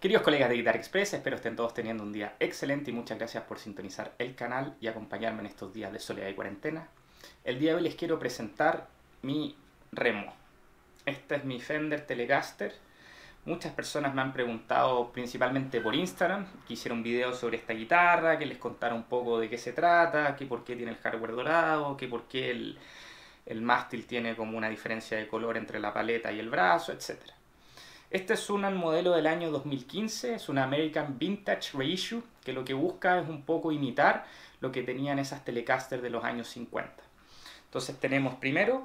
Queridos colegas de Guitar Express, espero estén todos teniendo un día excelente y muchas gracias por sintonizar el canal y acompañarme en estos días de soledad y cuarentena. El día de hoy les quiero presentar mi remo. Este es mi Fender Telecaster. Muchas personas me han preguntado, principalmente por Instagram, que hiciera un video sobre esta guitarra, que les contara un poco de qué se trata, que por qué tiene el hardware dorado, que por qué el mástil tiene como una diferencia de color entre la paleta y el brazo, etc. Este es un modelo del año 2015, es una American Vintage Reissue, que lo que busca es un poco imitar lo que tenían esas Telecaster de los años 50. Entonces tenemos primero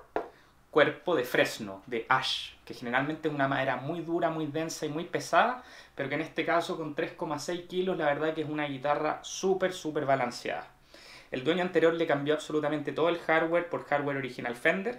cuerpo de fresno, de ash, que generalmente es una madera muy dura, muy densa y muy pesada, pero que en este caso con 3,6 kilos la verdad que es una guitarra súper balanceada. El dueño anterior le cambió absolutamente todo el hardware por hardware original Fender,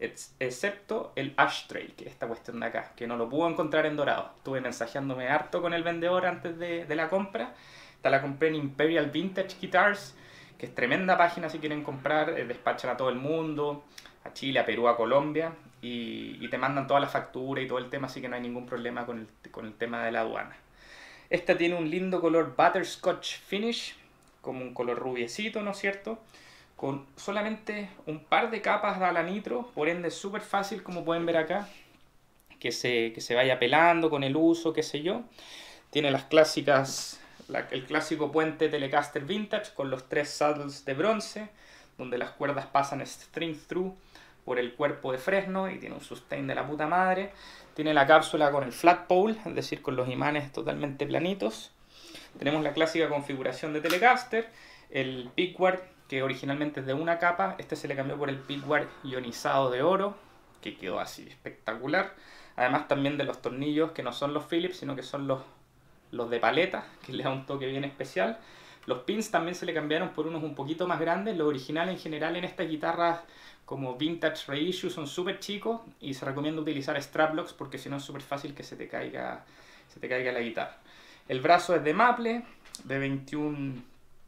excepto el ashtray, que es esta cuestión de acá, que no lo puedo encontrar en dorado. Estuve mensajeándome harto con el vendedor antes de la compra. Esta la compré en Imperial Vintage Guitars, que es tremenda página si quieren comprar, despachan a todo el mundo, a Chile, a Perú, a Colombia, y te mandan toda la factura y todo el tema, así que no hay ningún problema con el tema de la aduana. Esta tiene un lindo color butterscotch finish, como un color rubiecito, ¿no es cierto?, con solamente un par de capas de alanitro, por ende es súper fácil, como pueden ver acá, que se vaya pelando con el uso, qué sé yo. Tiene las clásicas, el clásico puente Telecaster Vintage con los 3 saddles de bronce, donde las cuerdas pasan string through por el cuerpo de fresno y tiene un sustain de la puta madre. Tiene la cápsula con el flat pole, es decir, con los imanes totalmente planitos. Tenemos la clásica configuración de Telecaster, el pickguard, que originalmente es de una capa, este se le cambió por el pickguard ionizado de oro, que quedó así espectacular. Además también de los tornillos, que no son los Phillips, sino que son los de paleta, que le da un toque bien especial. Los pins también se le cambiaron por unos un poquito más grandes. Los originales en general en estas guitarras como Vintage Reissue son súper chicos y se recomienda utilizar straplocks porque si no es súper fácil que se te caiga la guitarra. El brazo es de maple, de 21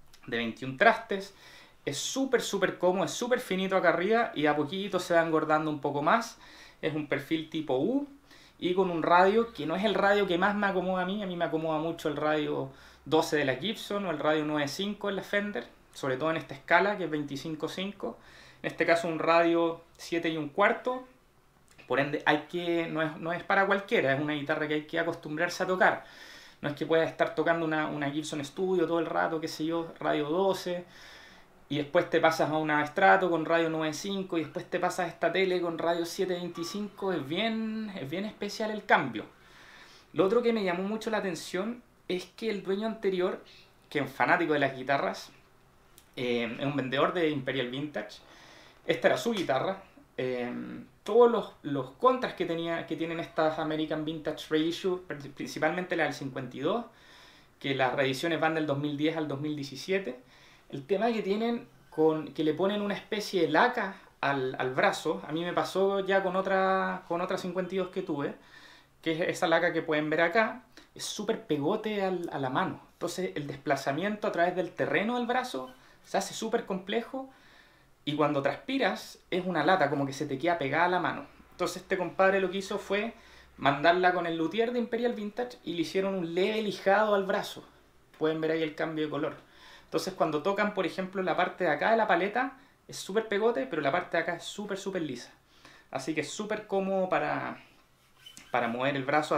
trastes. Es súper cómodo, es súper finito acá arriba y a poquito se va engordando un poco más. Es un perfil tipo U y con un radio que no es el radio que más me acomoda a mí me acomoda mucho el radio 12 de la Gibson o el radio 9.5 en la Fender, sobre todo en esta escala que es 25.5. En este caso un radio 7 1/4, por ende no es para cualquiera, es una guitarra que hay que acostumbrarse a tocar. No es que puedas estar tocando una Gibson Studio todo el rato, qué sé yo, radio 12, y después te pasas a una Strato con radio 9.5 y después te pasas a esta tele con radio 7.25, es bien especial el cambio. Lo otro que me llamó mucho la atención es que el dueño anterior, que es fanático de las guitarras, es un vendedor de Imperial Vintage, esta era su guitarra. Todos los contras que tienen estas American Vintage Reissue, principalmente la del 52, que las reediciones van del 2010 al 2017, el tema que tienen que le ponen una especie de laca al brazo, a mí me pasó ya con otra 52 que tuve, que es esa laca que pueden ver acá, es súper pegote a la mano. Entonces el desplazamiento a través del terreno del brazo se hace súper complejo y cuando transpiras es una lata, como que se te queda pegada a la mano. Entonces este compadre lo que hizo fue mandarla con el luthier de Imperial Vintage y le hicieron un leve lijado al brazo. Pueden ver ahí el cambio de color. Entonces cuando tocan, por ejemplo, la parte de acá de la paleta es súper pegote, pero la parte de acá es súper lisa. Así que es súper cómodo para mover el brazo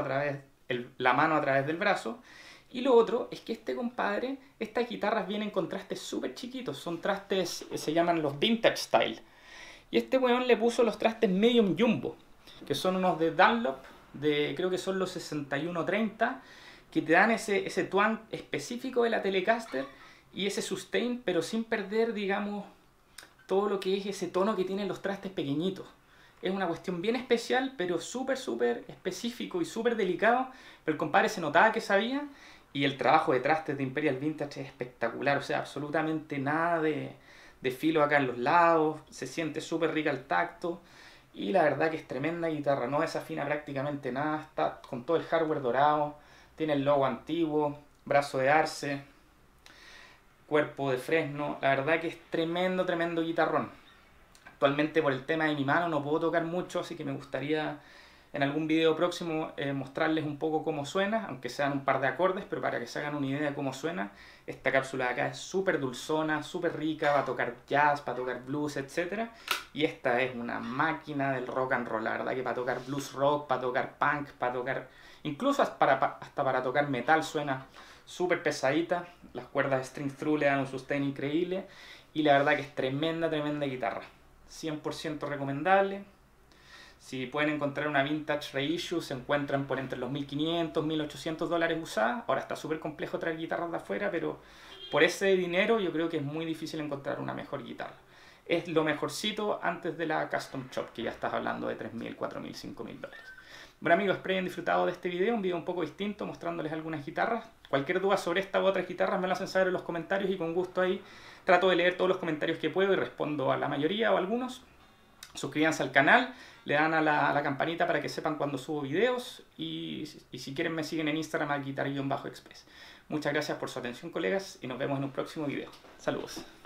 la mano a través del brazo. Y lo otro es que este compadre, estas guitarras vienen con trastes súper chiquitos, son trastes, se llaman los Vintage Style. Y este weón le puso los trastes Medium Jumbo, que son unos de Dunlop, creo que son los 6130, que te dan ese twang específico de la Telecaster y ese sustain, pero sin perder, digamos, todo lo que es ese tono que tienen los trastes pequeñitos. Es una cuestión bien especial, pero súper específico y súper delicado. Pero el compadre se notaba que sabía. Y el trabajo de trastes de Imperial Vintage es espectacular. O sea, absolutamente nada de filo acá en los lados. Se siente súper rica al tacto. Y la verdad que es tremenda guitarra. No desafina prácticamente nada. Está con todo el hardware dorado. Tiene el logo antiguo. Brazo de arce. Cuerpo de fresno. La verdad que es tremendo guitarrón. Actualmente por el tema de mi mano no puedo tocar mucho, así que me gustaría en algún video próximo mostrarles un poco cómo suena, aunque sean un par de acordes, pero para que se hagan una idea de cómo suena. Esta cápsula de acá es súper dulzona, súper rica, va a tocar jazz, va a tocar blues, etc. Y esta es una máquina del rock and roll, la verdad que para tocar blues rock, para tocar punk, para tocar... incluso hasta para tocar metal suena súper pesadita. Las cuerdas de string through le dan un sustain increíble y la verdad que es tremenda, tremenda guitarra. 100% recomendable. Si pueden encontrar una vintage reissue, se encuentran por entre los $1.500, $1.800 usadas. Ahora está súper complejo traer guitarras de afuera, pero por ese dinero yo creo que es muy difícil encontrar una mejor guitarra. Es lo mejorcito antes de la Custom Shop, que ya estás hablando de $3.000, $4.000, $5.000. Bueno amigos, espero hayan disfrutado de este video, un video un poco distinto, mostrándoles algunas guitarras. Cualquier duda sobre esta u otras guitarras me lo hacen saber en los comentarios y con gusto ahí trato de leer todos los comentarios que puedo y respondo a la mayoría o a algunos. Suscríbanse al canal, le dan a la campanita para que sepan cuando subo videos y si quieren me siguen en Instagram al guitar-express. Muchas gracias por su atención, colegas, y nos vemos en un próximo video. Saludos.